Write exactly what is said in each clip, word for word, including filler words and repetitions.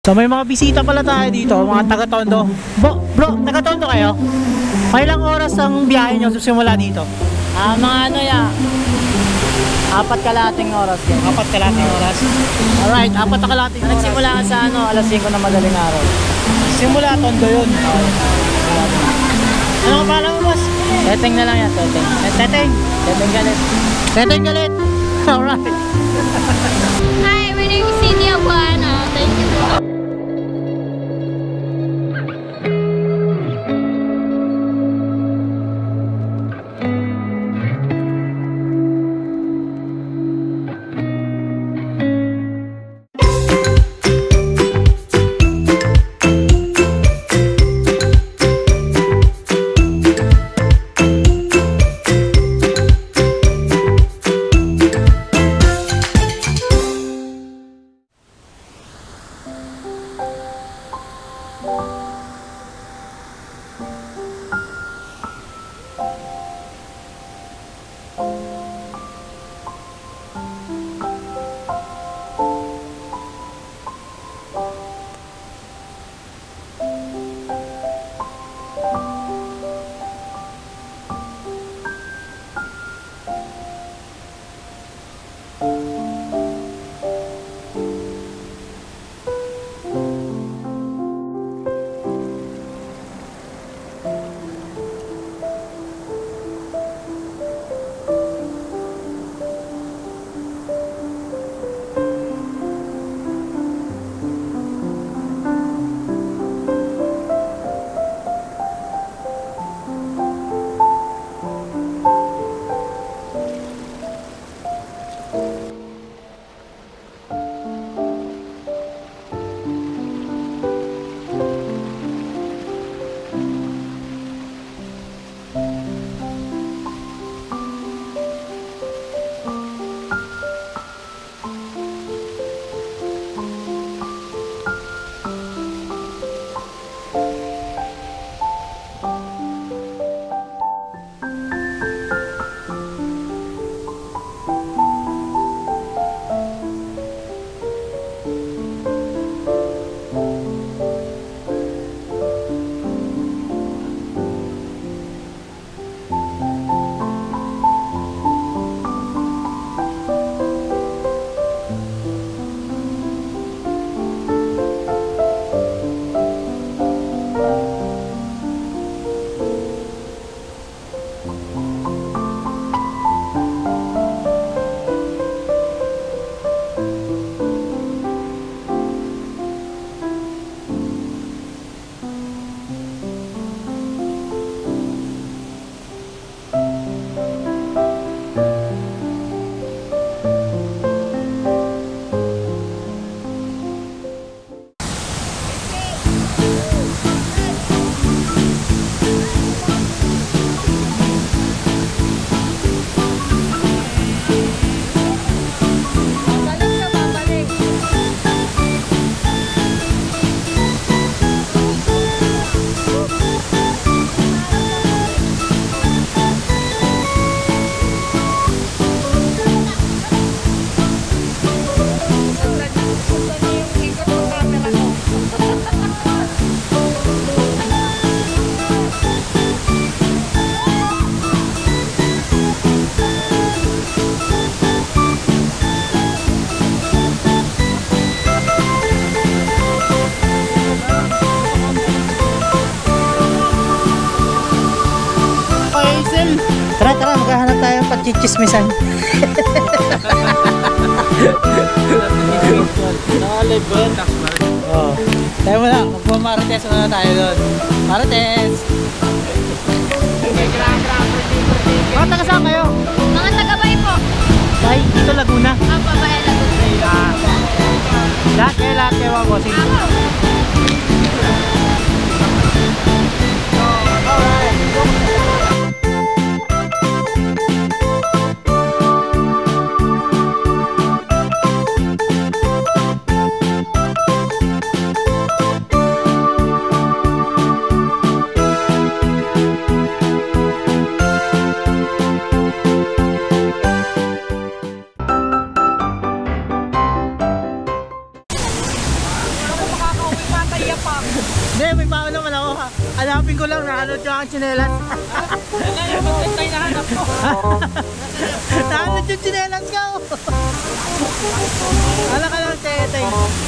So may mga bisita pala tayo dito, mga taga-Tondo. Bro, bro, taga-Tondo kayo? May ilang oras ang biyahe nyo simula dito? Ah, mga ano ya? Apat kalating oras yan. Apat kalating oras. Alright, apat na kalating oras. Nagsimula ka sa ano, alas singko na madaling araw. Simula Tondo yun. Ano ka pala mo, boss? Teteng na lang yan, teteng. Eh, Teteng. Teteng galit. Teteng galit. Alright. Hi, my name is Cindy Aguano. Thank you po. Tara, tara, maghahanap tayo ng pagchichismisan. Nakalive ba yan? Oo. Tayo muna, magpamarites muna tayo doon. Marites! Mga taga saan kayo? Mga taga-bay po. Bay, dito Laguna. Ah, babaya Laguna. Ah, lahat kayo, lahat kayo mga bossing. Hindi, may baon naman ako. Hanapin ko lang, nahanod yung aking tsinelas. Wala yung magtagtay na hanap ko. Nahanod yung tsinelas ko. Wala ka lang, tetay.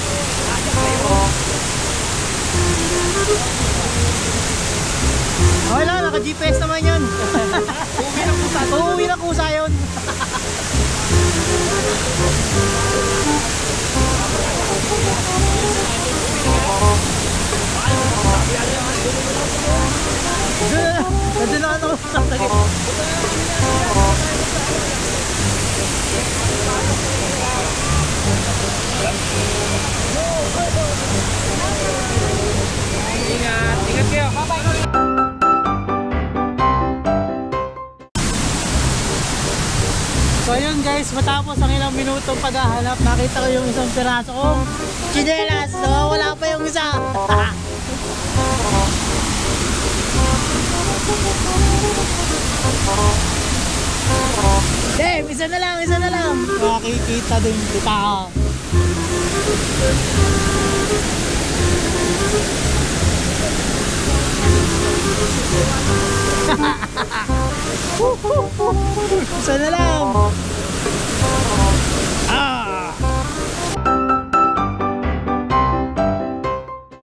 Wala, naka-G P S naman yun. Uwi na po sa Uuwi na kusa yun. Doon na ako. Ingat, ingat kayo. So ayun guys, matapos ang ilang minutong paghahanap, nakita ko yung isang piraso kong tsinelas. So wala pa yung isa. Dave, isa na lang, isa na lang. Makikita din kita. Isa na lang.